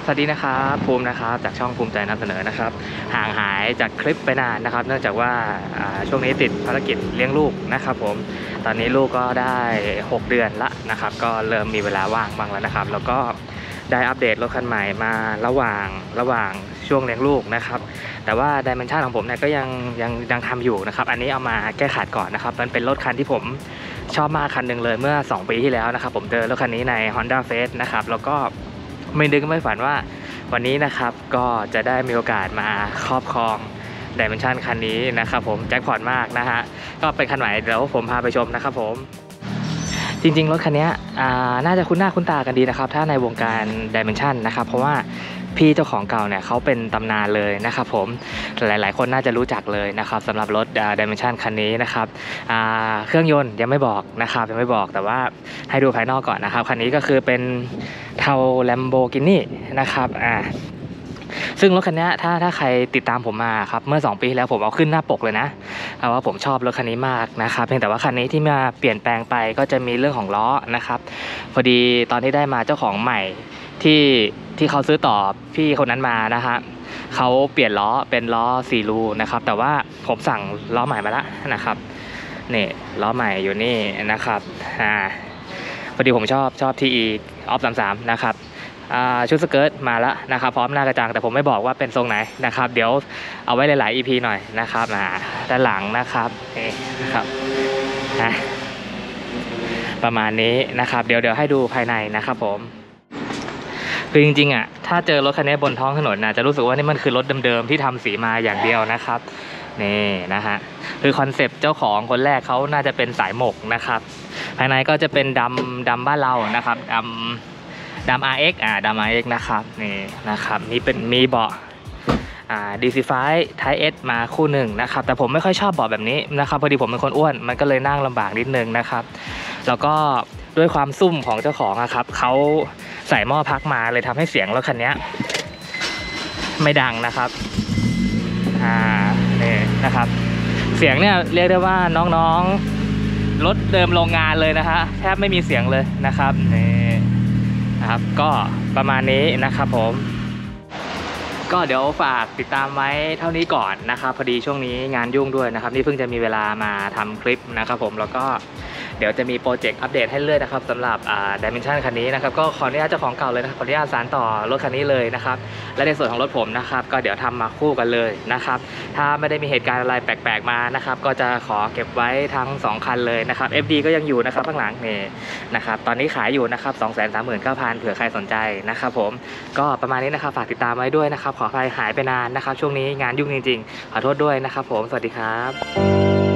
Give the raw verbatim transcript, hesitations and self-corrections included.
สวัสดีนะครับภูมินะครับจากช่องภูมิใจนำเสนอนะครับห่างหายจากคลิปไปนานนะครับเนื่องจากว่าช่วงนี้ติดภารกิจเลี้ยงลูกนะครับผมตอนนี้ลูกก็ได้หกเดือนละนะครับก็เริ่มมีเวลาว่างบ้างแล้วนะครับแล้วก็ได้อัปเดตรถคันใหม่มาระหว่างระหว่างช่วงเลี้ยงลูกนะครับแต่ว่า Dimension ของผมเนี่ยก็ยังยังยังทำอยู่นะครับอันนี้เอามาแก้ขาดก่อนนะครับมันเป็นรถคันที่ผมชอบมากคันหนึ่งเลยเมื่อสองปีที่แล้วนะครับผมเจอรถคันนี้ใน Honda Face นะครับแล้วก็ไม่นึกไม่ฝันว่าวันนี้นะครับก็จะได้มีโอกาสมาครอบครอง Dimension คันนี้นะครับผมแจ็คพอตมากนะฮะก็เป็นคันใหม่เดี๋ยวผมพาไปชมนะครับผมจริงๆรถคันนี้น่าจะคุ้นหน้าคุ้นตากันดีนะครับถ้าในวงการ Dimension นะครับเพราะว่าพี่เจ้าของเก่าเนี่ยเขาเป็นตำนานเลยนะครับผมหลายๆคนน่าจะรู้จักเลยนะครับสำหรับรถ Dimension คันนี้นะครับเครื่องยนต์ยังไม่บอกนะครับยังไม่บอกแต่ว่าให้ดูภายนอกก่อนนะครับคันนี้ก็คือเป็นเทา Lamborghini นะครับอ่าซึ่งรถคันนี้ถ้าถ้าใครติดตามผมมาครับเมื่อสองปีที่แล้วผมเอาขึ้นหน้าปกเลยนะเพราะว่าผมชอบรถคันนี้มากนะครับเพียงแต่ว่าคันนี้ที่มาเปลี่ยนแปลงไปก็จะมีเรื่องของล้อนะครับพอดีตอนที่ได้มาเจ้าของใหม่ที่ที่เขาซื้อต่อพี่คนนั้นมานะฮะเขาเปลี่ยนล้อเป็นล้อสี่รูนะครับแต่ว่าผมสั่งล้อใหม่มาแล้วนะครับนี่ล้อใหม่อยู่นี่นะครับอ่าพอดีผมชอบชอบ ที อี ออฟสามสามนะครับชุดสเกิร์ตมาแล้วนะครับพร้อมหน้ากระจังแต่ผมไม่บอกว่าเป็นทรงไหนนะครับเดี๋ยวเอาไว้หลายๆ อี พี หน่อยนะครับด้านหลังนะครับนี่นะครับนะประมาณนี้นะครับเดี๋ยวเดี๋ยวให้ดูภายในนะครับผมคือจริงๆอ่ะถ้าเจอรถคันนี้บนท้องถนนนะจะรู้สึกว่านี่มันคือรถเดิมๆที่ทำสีมาอย่างเดียวนะครับนี่นะฮะคือคอนเซปต์เจ้าของคนแรกเขาน่าจะเป็นสายหมกนะครับภายในก็จะเป็นดำดำบ้านเรานะครับดำดำ อาร์ เอ็กซ์ อ่าดำ อาร์ เอ็กซ์ นะครับนี่นะครับนี่เป็นมีเบาะอ่า ดี ซี ไฟว์ Type S มาคู่หนึ่งนะครับแต่ผมไม่ค่อยชอบเบาะแบบนี้นะครับพอดีผมเป็นคนอ้วนมันก็เลยนั่งลำบากนิดนึงนะครับแล้วก็ด้วยความซุ่มของเจ้าของนะครับเขาใส่หม้อพักมาเลยทำให้เสียงรถคันนี้ไม่ดังนะครับอ่านี่นะครับเสียงเนี่ยเรียกได้ว่าน้องๆรถเดิมโรงงานเลยนะฮะแทบไม่มีเสียงเลยนะครับนี่นะครับก็ประมาณนี้นะครับผมก็เดี๋ยวฝากติดตามไว้เท่านี้ก่อนนะครับพอดีช่วงนี้งานยุ่งด้วยนะครับนี่เพิ่งจะมีเวลามาทำคลิปนะครับผมแล้วก็เดี๋ยวจะมีโปรเจกต์อัปเดตให้เรื่อยนะครับสำหรับอ่า Dimension คันนี้นะครับก็ขออนุญาตเจ้าของเก่าเลยนะครับขออนุญาตสานต่อรถคันนี้เลยนะครับและในส่วนของรถผมนะครับก็เดี๋ยวทำมาคู่กันเลยนะครับถ้าไม่ได้มีเหตุการณ์อะไรแปลกๆมานะครับก็จะขอเก็บไว้ทั้งสองคันเลยนะครับ เอฟ ดี ก็ยังอยู่นะครับข้างหลังนี่นะครับตอนนี้ขายอยู่นะครับ สองแสนสามหมื่นเก้าพัน เผื่อใครสนใจนะครับผมก็ประมาณนี้นะครับฝากติดตามไว้ด้วยนะครับขออภัยหายไปนานนะครับช่วงนี้งานยุ่งจริงๆขอโทษด้วยนะครับผมสวัสดีครับ